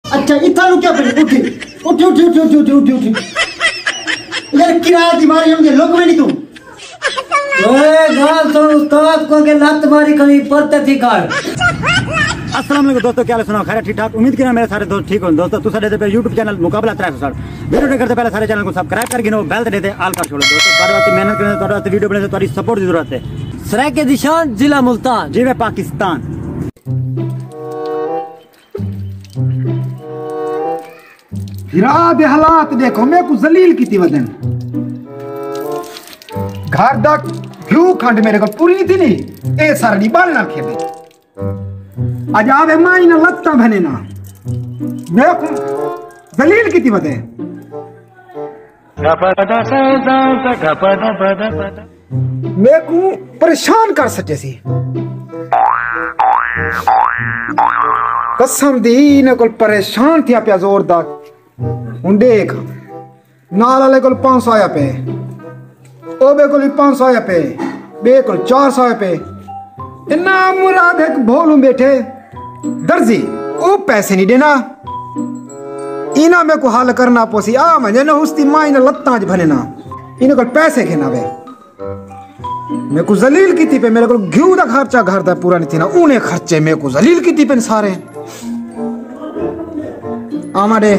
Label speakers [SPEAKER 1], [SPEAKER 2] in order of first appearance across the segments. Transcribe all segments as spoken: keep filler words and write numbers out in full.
[SPEAKER 1] अच्छा इतना लुकिया पे उठी उठी उठी उठी उठी उठी उठी उठी यार किराया दी मारी हमके लोग में नहीं तू
[SPEAKER 2] ओए गाल सुन उस्ताद को के लत मारी कहीं पड़ते थी कार।
[SPEAKER 3] अस्सलाम वालेकुम दोस्तों, क्या हाल सुनाओ? खैर ठीक ठाक, उम्मीद करना मेरे सारे दोस्त ठीक हो। दोस्तों तू साडे पे यूट्यूब चैनल मुकाबला त्रै सौ साठ वीडियो करते पहले सारे चैनल को सब्सक्राइब कर गिनो, बेल ते देते आल कर छोड़ो। दोस्तों ਤੁਹਾਡੇ ਵਾਸਤੇ मेहनत करने ਤੁਹਾਡੇ ਵਾਸਤੇ वीडियो बनाने ਤੁਹਾਡੀ सपोर्ट की जरूरत है।
[SPEAKER 2] सराय के निशान जिला मुल्तान
[SPEAKER 3] जिले पाकिस्तान।
[SPEAKER 4] फिरा दे हालात देखो मैं को जलील की वदन घर दा क्यों खंड मेरे को पूरी नहीं थी नहीं ए सारा दी बाल ना खेदे आज आवे माई ना लत्ता बने ना मैं को जलील की वदे मैं को परेशान कर सके सी कसम दी ने को परेशान थिया पे जोरदार हूं देख नाल वाले को पांच सौ आया पे ओ बे को पांच सौ आया पे बे को चार सौ आया पे इन्ना मुराद एक भोलू बैठे दर्जी ओ पैसे नहीं देना इना में को हाल करना पोसी आ मजे ना उसती माई ना लत्ता ज भने ना इने को पैसे खेना बे मैं को जलील की थी पे मेरे को घिऊ दा खर्चा घर दा पूरा नहीं थी ना उने खर्चे में को जलील की थी पे सारे आमाडे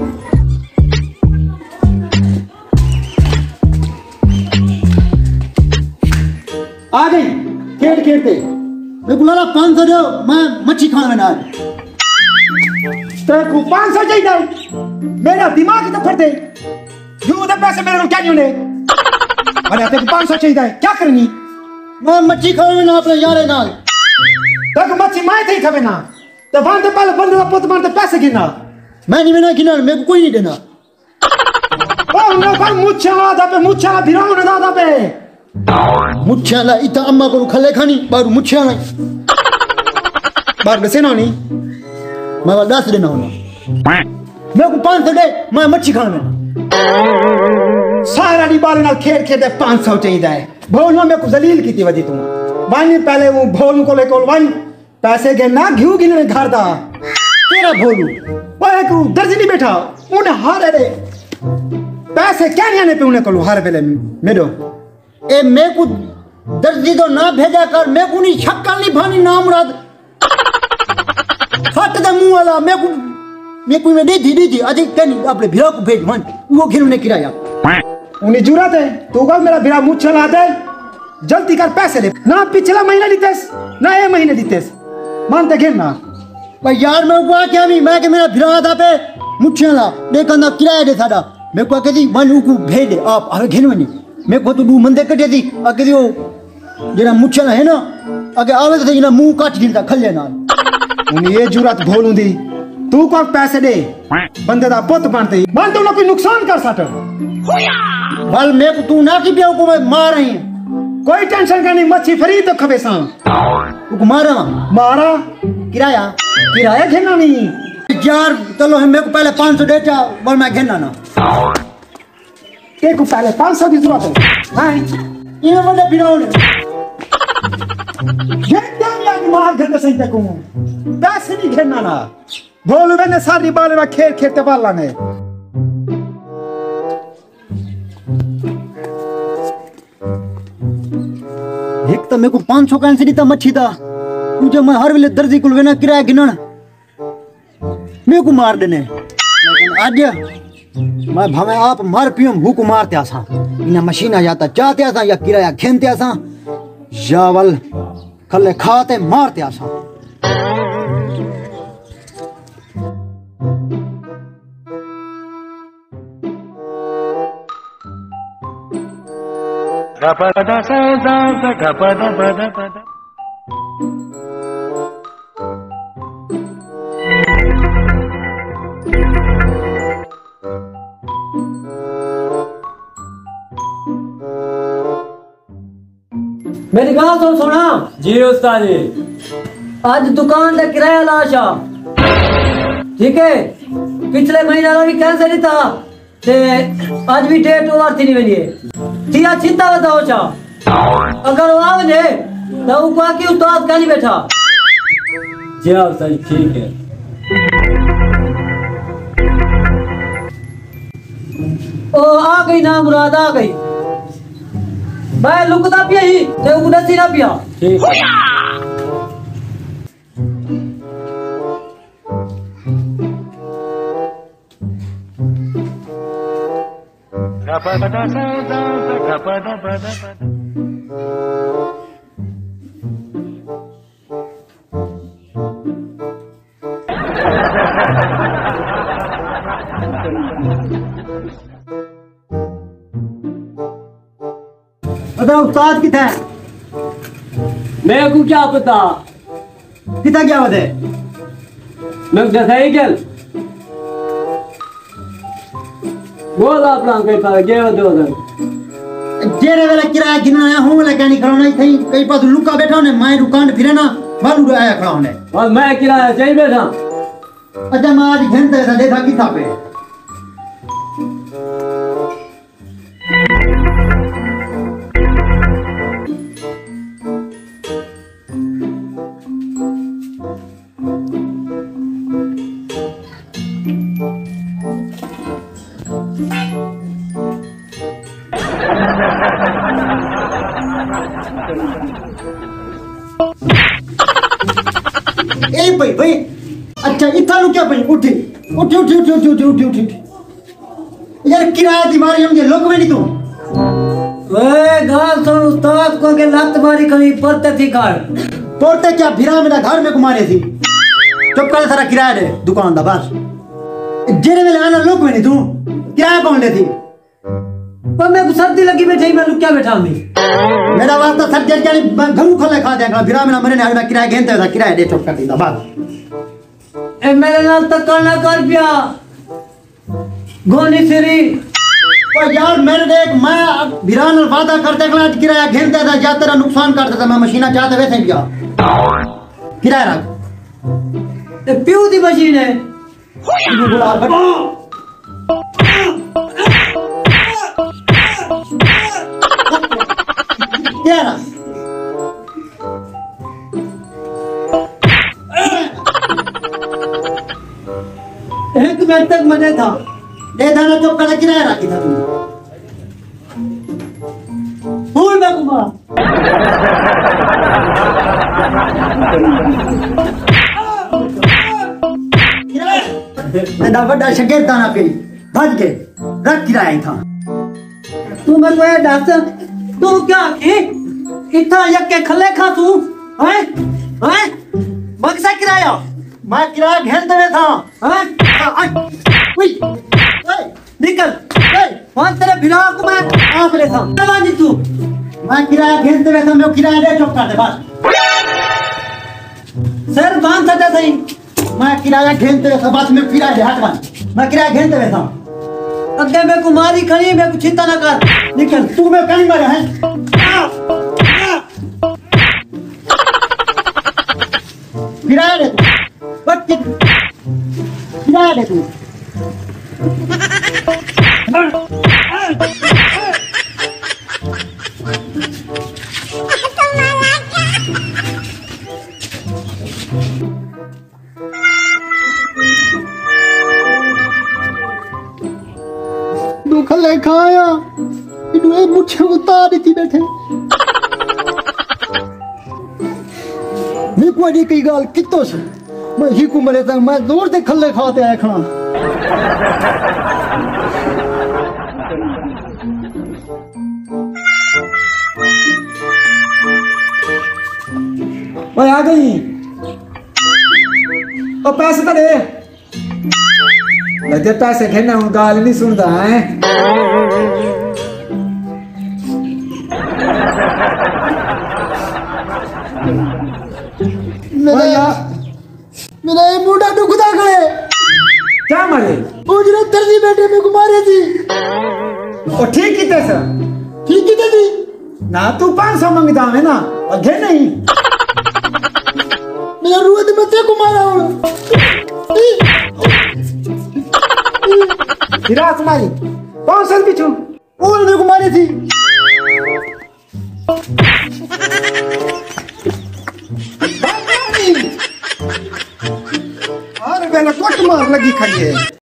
[SPEAKER 1] आ गई खेल खेलते मैं बुला पाँच सौ दो मैं मच्छी खाने में आज तेरे को पाँच सौ चाहिए मेरा दिमाग तो फट दे यूं तो पैसे मेरे को क्या नहीं होने अरे तेरे को पाँच सौ चाहिए क्या करनी मैं मच्छी खाने में ना अपने यारे नाल तेरे को मच्छी मार थी खावे ना तो बांध पहले बंद ला पुत मारते पैसे गिना मैं नहीं मैंने गिना मेरे को कोई नहीं देना ओ ना पर मुच्छा आधा पे मुच्छा भिराव ना दादा पे मुच्छाला इता अम्मा को खले खानी बारू मुच्छाला बार दसे ना नहीं मैं वाला दस देना होना मेरे को पाँच सौ दे मैं मच्छी खाने में सारा दी बाल नाल खेल खेल दे पाँच सौ चाहिए है भोल ना मेरे को जलील की थी वजी तुम वानी पहले वो भोल को लेकर वानी पैसे के ना घिऊ गिने घर दा तेरा भोलू वो एक दर्जी नहीं बैठा उन्हें हारे दे पैसे क्या नहीं आने पे उन्हें कलू हर वेले मेरो ए मैं को दर्जी तो ना भेजा कर मैं को नहीं शक्ल नहीं भानी नाम रात फट दे मुंह वाला मैं को मैं को में दी दी दी अजी कनी अपने भिरा को भेज मन वो घेर ने किराया उन्हें जरूरत है तो का मेरा भिरा मुंह चला दे जल्दी कर पैसे ले ना पिछला महीना दीतेस ना ये महीने दीतेस मानते घेर ना भाई यार मैं को क्या भी मैं के मेरा भिरा आधा पे मुच्छला देखा ना किराया दे साडा मैं को कहती मन को भेज दे आप अरे घेर नहीं मैं को तो दू मंदे कटे थी अगे वो जेरा मुच्छला है ना अगे आवे तो ना मुंह काट दिलता खल्ले ना उन्हें ये जुरत भोलू दी तू को पैसे दे बंदे दा पुत बनते ही बन तो ना कोई नुकसान कर सट बल मैं को तू ना की पे को मार रही कोई टेंशन का नहीं मच्छी फ्री तो खबे सा को मारा मारा किराया किराया घेना नहीं यार चलो हम मेरे को पहले पाँच सौ दे जा बोल मैं घेना ना एक को पहले पाँच सौ की जरूरत है हां ये वाला बिराउन घेना या दिमाग घर से तक को पैसे नहीं घेना ना बोल मैंने सारी बाल में खेल खेलते बाल ने एक तो मेरे को पाँच सौ का नहीं था मच्छी था तुझे मैं हर वेले दर्जी को लेना किराया गिनन मेरे को मार देने लेकिन आज मैं भावे आप मार पियो भूख मारते आसा इना मशीन आ जाता चाहते आसा या किराया खेनते आसा यावल खले खाते मारते आसा
[SPEAKER 5] गपदा सदा गपदा पदा पदा
[SPEAKER 2] मेरी गाल तो सुना जी उस्ताद जी आज दुकान का किराया लाशा ठीक है पिछले महीना भी कैंसिल था ते आज भी डेट ओवर थी नहीं बनी थिया चिंता बताओ चा अगर वो आवे तो वो बाकी उस्ताद का नहीं बैठा जी हाँ सही ठीक है आ गई ना मुराद आ गई मैं लुकदा पिया ही ते उड़सी ना पिया ठीक है
[SPEAKER 5] Gapada sa sa sa gapada pada pada.
[SPEAKER 1] अबे उस्ताद किधर है?
[SPEAKER 2] मेरे को क्या पता
[SPEAKER 1] किधर गया वदे?
[SPEAKER 2] मैं जैसा ही चल बोल आप लोग के पास गए हो उधर
[SPEAKER 1] जेरे वाला किराया गिनना है हूं वाला कहनी खड़ा नहीं थई कई पास लुका बैठा ने मैं दुकान फिरे ना बालू आया खड़ा होने
[SPEAKER 2] और मैं किराया चाहिए बैठा
[SPEAKER 1] अच्छा मैं आज घंटे से देखा किथा पे ए भाई भाई अच्छा इतना नु क्या भाई उठी उठी उठी उठी उठी उठी उठी उठी यार किराया दी मारी हम ये लोग में नहीं तू
[SPEAKER 2] ए गाल सुन उस्ताद को के लत मारी कहीं पड़ते थी कार
[SPEAKER 1] तोड़ते क्या भिरा मेरा घर में घुमारे थी चुप कर सारा किराया दे दुकान दा बस जेरे में आना लोग में नहीं तू किराया कौन लेती
[SPEAKER 2] पर मैं को सर्दी लगी बैठी मैं लुक्या बैठा मैं
[SPEAKER 1] मेरा वास्ता सब जल जानी घरू खोले खा देगा भिरा मेरा मरे ने आज मैं किराया घेनते था किराया दे चुप कर दी बस
[SPEAKER 2] ए मेरे नाल तक करना कर पिया गोनी सिरी
[SPEAKER 1] ओ यार मेरे देख मैं भिरा नाल वादा करते कि आज किराया घेनते था या तेरा नुकसान करते था मैं मशीना चाहते वैसे ही गया किराया रख
[SPEAKER 2] ए प्यू दी मशीन है
[SPEAKER 1] बुला क्या ना
[SPEAKER 2] एक मिनट तक मने था
[SPEAKER 1] दे दाना चुप कर किराया रखी था तू
[SPEAKER 2] फूल में घुमा
[SPEAKER 1] मैं बड़ा शगेर दाना पे भज के रख किराया था
[SPEAKER 2] तू मैं को डॉक्टर तू क्या की इतना यक्के खले खा तू हैं हैं बक्सा किराया
[SPEAKER 1] मैं किराया घेर देवे था
[SPEAKER 2] हैं
[SPEAKER 1] उई
[SPEAKER 2] निकल वहां तेरे बिना को मैं आप ले था चला जी तू
[SPEAKER 1] मैं किराया घेर देवे था मैं किराया दे चुप कर दे बस
[SPEAKER 2] सर बांध सटा सही
[SPEAKER 1] मैं किराया घेर देवे था बस मैं किराया दे हट बन मैं किराया घेर देवे था
[SPEAKER 2] अगे मैं कुमारी खड़ी मैं कुछ चिंता ना कर निकल
[SPEAKER 1] तू मैं कहीं मरे हैं किराया दे तू बस किराया दे तू खले खाया इन्हें मुझे उतार दी बैठे मैं कोई नहीं कई गाल कितो से मैं ही को मरे तक मैं जोर से खले खाते आया खड़ा
[SPEAKER 4] ओए आ गई ओ पैसे तो दे लगे पैसे खेना हूँ गाल नहीं सुनता है
[SPEAKER 1] मेरा मेरा ये मुंडा दुखदा गए
[SPEAKER 4] क्या मारे
[SPEAKER 1] उजरे दर्जी बैठे में कुमारे थी
[SPEAKER 4] ओ ठीक ही तैसा
[SPEAKER 1] ठीक ही थी
[SPEAKER 4] ना तू पाँच सौ मंगता है ना और घे नहीं
[SPEAKER 1] मेरा रुआ में ते कुमारा हूँ
[SPEAKER 4] हिरा कुमारी कौन सा पीछू
[SPEAKER 1] और मेरे कुमारी थी
[SPEAKER 4] अरे बेला कोट मार लगी खड़ी है।